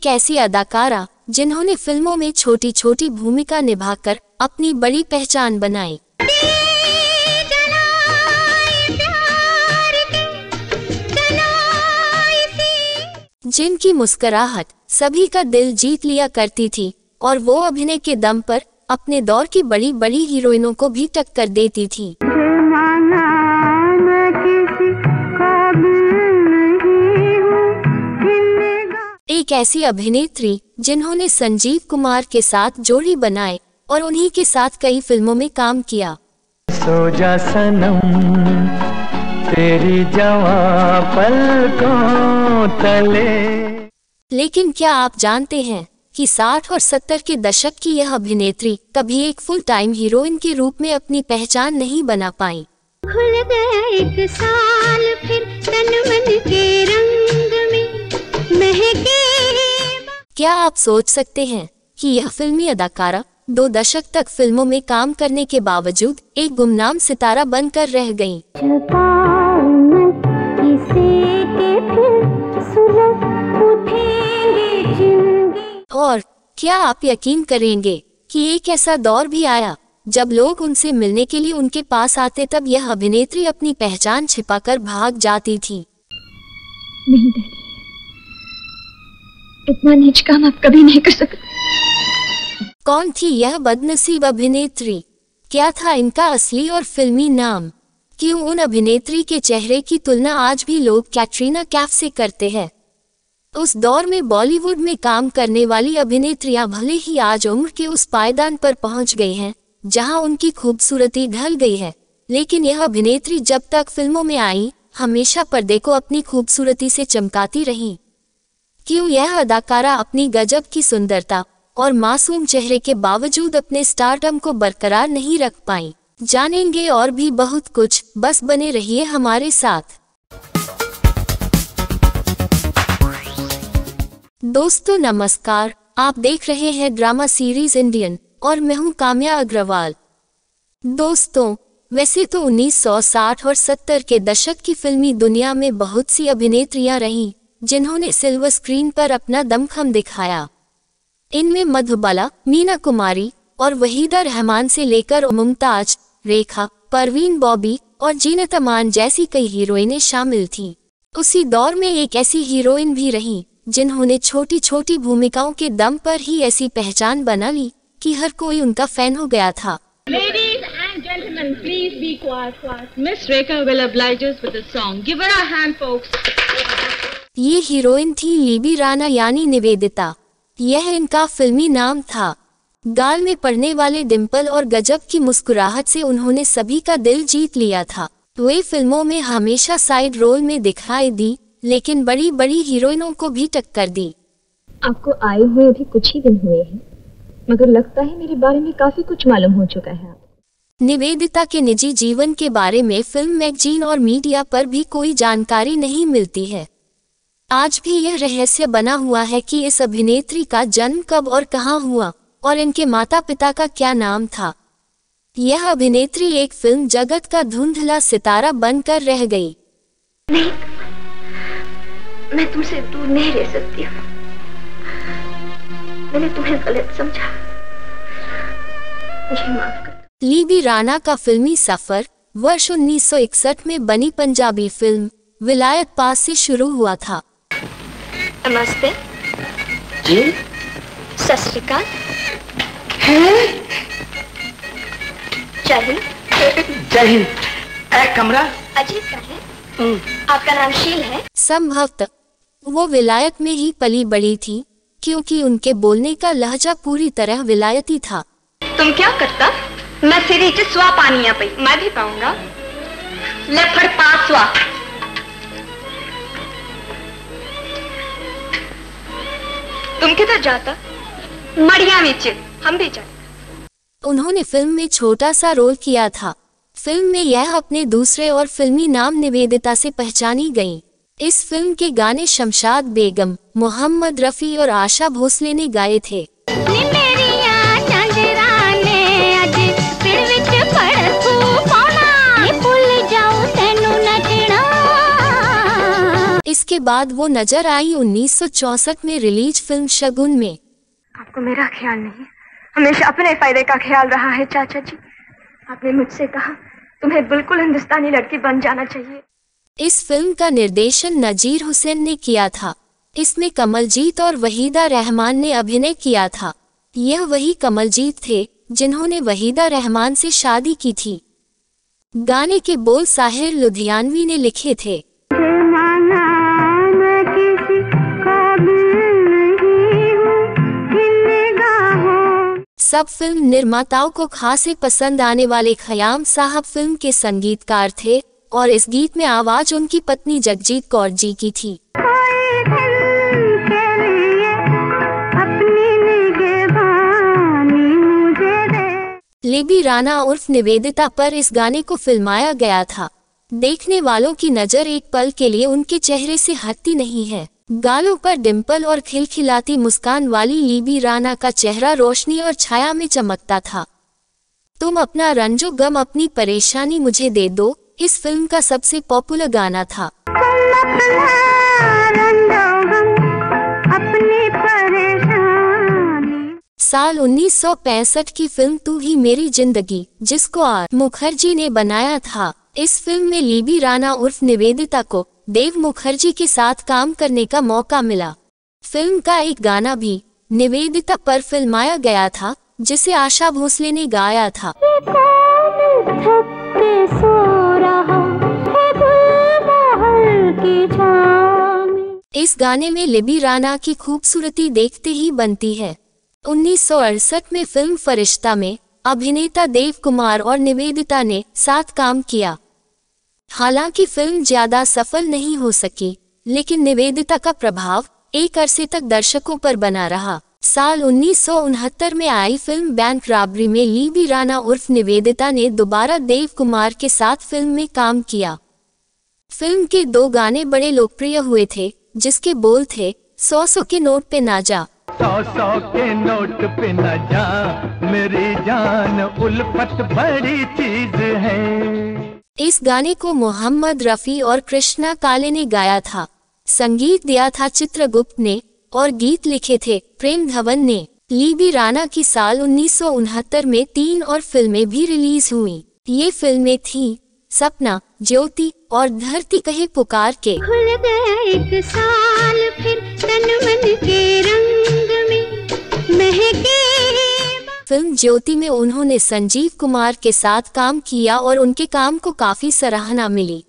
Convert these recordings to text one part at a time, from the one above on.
एक ऐसी अदाकारा जिन्होंने फिल्मों में छोटी छोटी भूमिका निभाकर अपनी बड़ी पहचान बनाई। जिनकी मुस्कुराहट सभी का दिल जीत लिया करती थी और वो अभिनय के दम पर अपने दौर की बड़ी बड़ी हीरोइनों को भी टक्कर देती थी। एक ऐसी अभिनेत्री जिन्होंने संजीव कुमार के साथ जोड़ी बनाए और उन्हीं के साथ कई फिल्मों में काम किया। सो जा सनम तेरी जवां पलकों तले। लेकिन क्या आप जानते हैं कि 60 और 70 के दशक की यह अभिनेत्री कभी एक फुल टाइम हीरोइन के रूप में अपनी पहचान नहीं बना पाई। खुल गया एक साल फिर तन मन के रंग में महके। क्या आप सोच सकते हैं कि यह फिल्मी अदाकारा 2 दशक तक फिल्मों में काम करने के बावजूद एक गुमनाम सितारा बनकर रह गईं। और क्या आप यकीन करेंगे कि एक ऐसा दौर भी आया जब लोग उनसे मिलने के लिए उनके पास आते, तब यह अभिनेत्री अपनी पहचान छिपाकर भाग जाती थी। नहीं डैडी, इतना नीच काम आप कभी नहीं कर सकते। कौन थी यह बदनसीब अभिनेत्री? क्या था इनका असली और फिल्मी नाम? क्यों उन अभिनेत्री के चेहरे की तुलना आज भी लोग कैटरीना कैफ से करते हैं? उस दौर में बॉलीवुड में काम करने वाली अभिनेत्रियां भले ही आज उम्र के उस पायदान पर पहुंच गई हैं जहां उनकी खूबसूरती ढल गई है, लेकिन यह अभिनेत्री जब तक फिल्मों में आई हमेशा पर्दे को अपनी खूबसूरती से चमकाती रही। क्यों यह अदाकारा अपनी गजब की सुंदरता और मासूम चेहरे के बावजूद अपने स्टारडम को बरकरार नहीं रख पाई? जानेंगे और भी बहुत कुछ, बस बने रहिए हमारे साथ। दोस्तों नमस्कार, आप देख रहे हैं ड्रामा सीरीज इंडियन और मैं हूं काम्या अग्रवाल। दोस्तों, वैसे तो 1960 और 70 के दशक की फिल्मी दुनिया में बहुत सी अभिनेत्रियां रहीं जिन्होंने सिल्वर स्क्रीन पर अपना दमखम दिखाया। इनमें मधुबाला, मीना कुमारी और वहीदा रहमान से लेकर मुमताज, रेखा, परवीन बॉबी और जीनत अमान जैसी कई हीरोइनें शामिल थीं। उसी दौर में एक ऐसी हीरोइन भी रहीं जिन्होंने छोटी छोटी भूमिकाओं के दम पर ही ऐसी पहचान बना ली कि हर कोई उनका फैन हो गया था। Ladies and gentlemen, please be quiet. Miss Rekha will oblige us with a song. Give her a hand, folks. ये हीरोइन थी लीबी राणा यानी निवेदिता। यह इनका फिल्मी नाम था। गाल में पड़ने वाले डिंपल और गजब की मुस्कुराहट से उन्होंने सभी का दिल जीत लिया था। वे फिल्मों में हमेशा साइड रोल में दिखाई दी, लेकिन बड़ी बड़ी हीरोइनों को भी टक्कर दी। आपको आए हुए अभी कुछ ही दिन हुए हैं, मगर लगता है मेरे बारे में काफी कुछ मालूम हो चुका है। निवेदिता के निजी जीवन के बारे में फिल्म मैगजीन और मीडिया पर भी कोई जानकारी नहीं मिलती है। आज भी यह रहस्य बना हुआ है कि इस अभिनेत्री का जन्म कब और कहां हुआ और इनके माता पिता का क्या नाम था। यह अभिनेत्री एक फिल्म जगत का धुंधला सितारा बनकर रह गई। नहीं, मैं तुमसे दूर नहीं रह सकती हूँ। मैंने तुम्हें गलत समझा, मुझे माफ कर। लीबी राणा का फिल्मी सफर वर्ष 1961 में बनी पंजाबी फिल्म विलायत पास से शुरू हुआ था। नमस्ते जी, सत श्री अकाल। जय हिंद। जय हिंद। एक कमरा अजीत का है। आपका नाम शील है? संभवतः वो विलायत में ही पली बड़ी थी, क्योंकि उनके बोलने का लहजा पूरी तरह विलायती था। तुम क्या करता? मैं सिरी च स्वा पानिया पई, मैं भी पाऊंगा। ले फड़ पासवा। तुम किधर जाता? मड़िया विच, हम भी जाते। उन्होंने फिल्म में छोटा सा रोल किया था। फिल्म में यह अपने दूसरे और फिल्मी नाम निवेदिता से पहचानी गईं। इस फिल्म के गाने शमशाद बेगम, मोहम्मद रफी और आशा भोसले ने गाए थे। इसके बाद वो नजर आई 1964 में रिलीज फिल्म शगुन में। आपको मेरा ख्याल नहीं, हमेशा अपने फायदे का ख्याल रहा है चाचा जी। आपने मुझसे कहा तुम्हें बिल्कुल हिंदुस्तानी लड़की बन जाना चाहिए। इस फिल्म का निर्देशन नजीर हुसैन ने किया था। इसमें कमलजीत और वहीदा रहमान ने अभिनय किया था। यह वही कमलजीत थे जिन्होंने वहीदा रहमान से शादी की थी। गाने के बोल साहिर लुधियानवी ने लिखे थे। सब फिल्म निर्माताओं को खासे पसंद आने वाले खयाम साहब फिल्म के संगीतकार थे और इस गीत में आवाज उनकी पत्नी जगजीत कौर जी की थी। लेबी राणा उर्फ निवेदिता पर इस गाने को फिल्माया गया था। देखने वालों की नजर एक पल के लिए उनके चेहरे से हटती नहीं है। गालों पर डिंपल और खिलखिलाती मुस्कान वाली लेबी राणा का चेहरा रोशनी और छाया में चमकता था। तुम अपना रंजो गम अपनी परेशानी मुझे दे दो इस फिल्म का सबसे पॉपुलर गाना था। साल 1965 की फिल्म तू ही मेरी जिंदगी, जिसको आर मुखर्जी ने बनाया था। इस फिल्म में लेबी राणा उर्फ निवेदिता को देव मुखर्जी के साथ काम करने का मौका मिला। फिल्म का एक गाना भी निवेदिता पर फिल्माया गया था जिसे आशा भोसले ने गाया था। इस गाने में लेबी राणा की खूबसूरती देखते ही बनती है। 1968 में फिल्म फरिश्ता में अभिनेता देव कुमार और निवेदिता ने साथ काम किया। हालांकि फिल्म ज्यादा सफल नहीं हो सकी, लेकिन निवेदिता का प्रभाव एक अरसे तक दर्शकों पर बना रहा। साल 1969 में आई फिल्म बैंक रॉबरी में लेबी राणा उर्फ निवेदिता ने दोबारा देव कुमार के साथ फिल्म में काम किया। फिल्म के 2 गाने बड़े लोकप्रिय हुए थे, जिसके बोल थे 100 के नोट पे ना जा, 100 के नोट पे न जा, मेरी जान उल्फत बड़ी चीज है। इस गाने को मोहम्मद रफी और कृष्णा काले ने गाया था। संगीत दिया था चित्रगुप्त ने और गीत लिखे थे प्रेम धवन ने। लेबी राणा की साल 1969 में 3 और फिल्में भी रिलीज हुई। ये फिल्में थीं सपना, ज्योति और धरती कहे पुकार के। खुल गया एक साल फिर तन मन के रंग में महके। फिल्म ज्योति में उन्होंने संजीव कुमार के साथ काम किया और उनके काम को काफी सराहना मिली।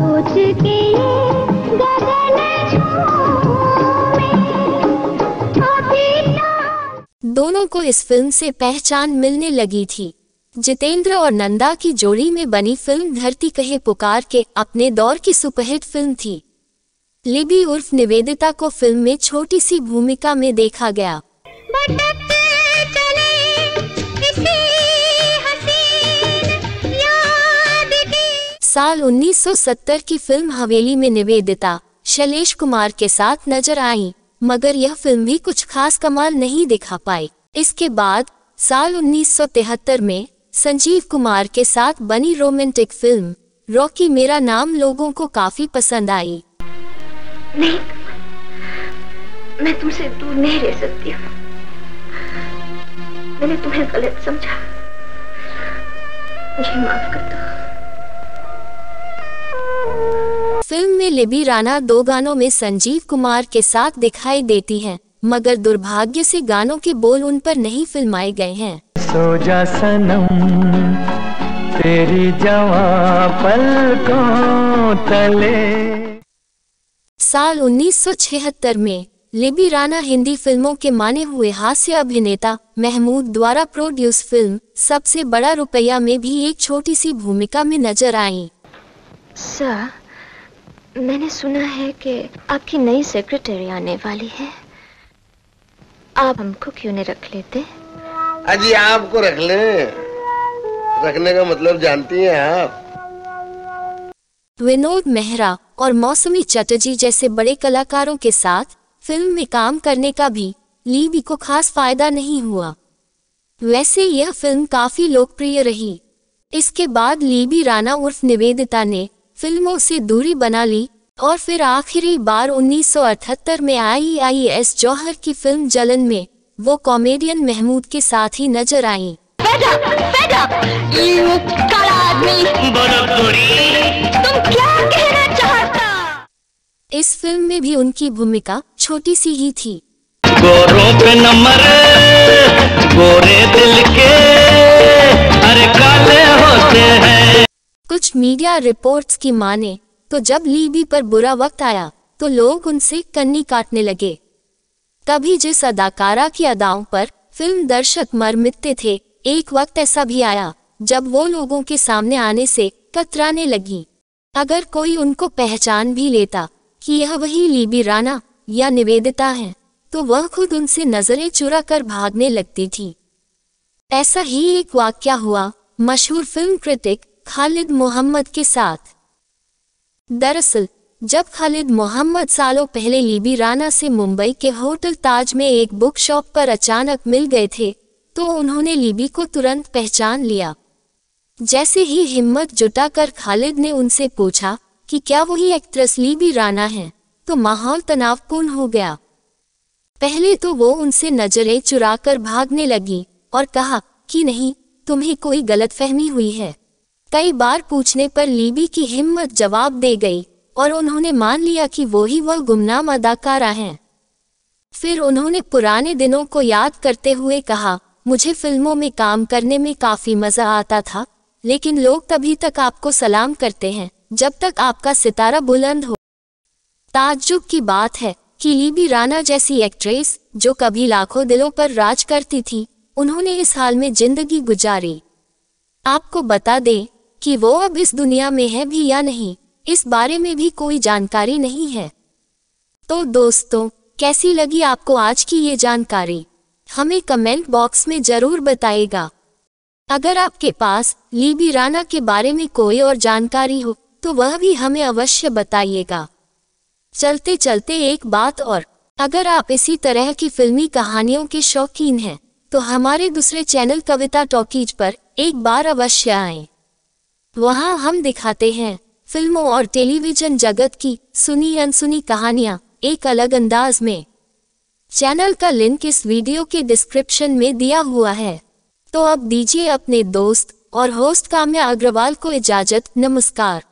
दोनों को इस फिल्म से पहचान मिलने लगी थी। जितेंद्र और नंदा की जोड़ी में बनी फिल्म धरती कहे पुकार के अपने दौर की सुपरहिट फिल्म थी। लेबी उर्फ निवेदिता को फिल्म में छोटी सी भूमिका में देखा गया। साल 1970 की फिल्म हवेली में निवेदिता शैलेश कुमार के साथ नजर आई, मगर यह फिल्म भी कुछ खास कमाल नहीं दिखा पाई। इसके बाद साल 1973 में संजीव कुमार के साथ बनी रोमांटिक फिल्म रॉकी मेरा नाम लोगों को काफी पसंद आई। नहीं, मैं तुमसे दूर नहीं रह सकती हूँ। मैंने तुम्हें गलत समझा, मुझे माफ कर दो। फिल्म में लेबी राणा 2 गानों में संजीव कुमार के साथ दिखाई देती हैं, मगर दुर्भाग्य से गानों के बोल उन पर नहीं फिल्माए गए हैं। सो जा सनम तेरी जवां पलकों तले। साल 1976 में लेबी राणा हिंदी फिल्मों के माने हुए हास्य अभिनेता महमूद द्वारा प्रोड्यूस फिल्म सबसे बड़ा रुपया में भी एक छोटी सी भूमिका में नजर आई। सर, मैंने सुना है कि आपकी नई सेक्रेटरी आने वाली है। आप हमको क्यों नहीं रख लेते? अजी आपको रख लें, रखने का मतलब जानती हैं आप? विनोद मेहरा और मौसमी चटर्जी जैसे बड़े कलाकारों के साथ फिल्म में काम करने का भी लेबी को खास फायदा नहीं हुआ। वैसे यह फिल्म काफी लोकप्रिय रही। इसके बाद लेबी राणा उर्फ निवेदिता ने फिल्मों से दूरी बना ली और फिर आखिरी बार 1978 में IIS जौहर की फिल्म जलन में वो कॉमेडियन महमूद के साथ ही नजर आईं। काला आदमी, तुम क्या कहना चाहता? इस फिल्म में भी उनकी भूमिका छोटी सी ही थी। गोरों पे नंबर गोरे दिल के अरे काले होते हैं। कुछ मीडिया रिपोर्ट्स की माने तो जब लीबी पर बुरा वक्त आया तो लोग उनसे कन्नी काटने लगे। कभी जिस अदाकारा की अदाओं पर फिल्म दर्शक मर मिटते थे, एक वक्त ऐसा भी आया जब वो लोगों के सामने आने से कतराने लगी। अगर कोई उनको पहचान भी लेता कि यह वही लीबी राणा या निवेदिता है, तो वह खुद उनसे नजरें चुरा कर भागने लगती थी। ऐसा ही एक वाकया हुआ मशहूर फिल्म क्रिटिक खालिद मोहम्मद के साथ। दरअसल जब खालिद मोहम्मद सालों पहले लीबी राणा से मुंबई के होटल ताज में एक बुक शॉप पर अचानक मिल गए थे, तो उन्होंने लीबी को तुरंत पहचान लिया। जैसे ही हिम्मत जुटाकर खालिद ने उनसे पूछा कि क्या वही एक्ट्रेस लीबी राणा है, तो माहौल तनावपूर्ण हो गया। पहले तो वो उनसे नजरें चुराकर भागने लगी और कहा कि नहीं, तुम्हें कोई गलतफहमी हुई है। कई बार पूछने पर लीबी की हिम्मत जवाब दे गई और उन्होंने मान लिया कि वो ही वह गुमनाम अदाकारा हैं। फिर उन्होंने पुराने दिनों को याद करते हुए कहा, मुझे फिल्मों में काम करने में काफी मजा आता था, लेकिन लोग तभी तक आपको सलाम करते हैं जब तक आपका सितारा बुलंद हो। ताज्जुब की बात है कि लीबी राणा जैसी एक्ट्रेस जो कभी लाखों दिलों पर राज करती थी, उन्होंने इस हाल में जिंदगी गुजारी। आपको बता दें कि वो अब इस दुनिया में है भी या नहीं, इस बारे में भी कोई जानकारी नहीं है। तो दोस्तों, कैसी लगी आपको आज की ये जानकारी? हमें कमेंट बॉक्स में जरूर बताइएगा। अगर आपके पास लीबी राणा के बारे में कोई और जानकारी हो तो वह भी हमें अवश्य बताइएगा। चलते चलते एक बात और, अगर आप इसी तरह की फिल्मी कहानियों के शौकीन हैं तो हमारे दूसरे चैनल कविता टॉकीज पर एक बार अवश्य आएं। वहां हम दिखाते हैं फिल्मों और टेलीविजन जगत की सुनी अनसुनी कहानियां एक अलग अंदाज में। चैनल का लिंक इस वीडियो के डिस्क्रिप्शन में दिया हुआ है। तो अब दीजिए अपने दोस्त और होस्ट काम्या अग्रवाल को इजाजत। नमस्कार।